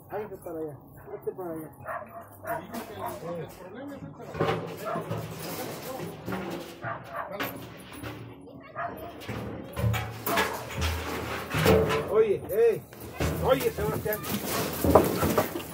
Hágase para allá. Hazte para allá. El problema es Oye, Sebastián.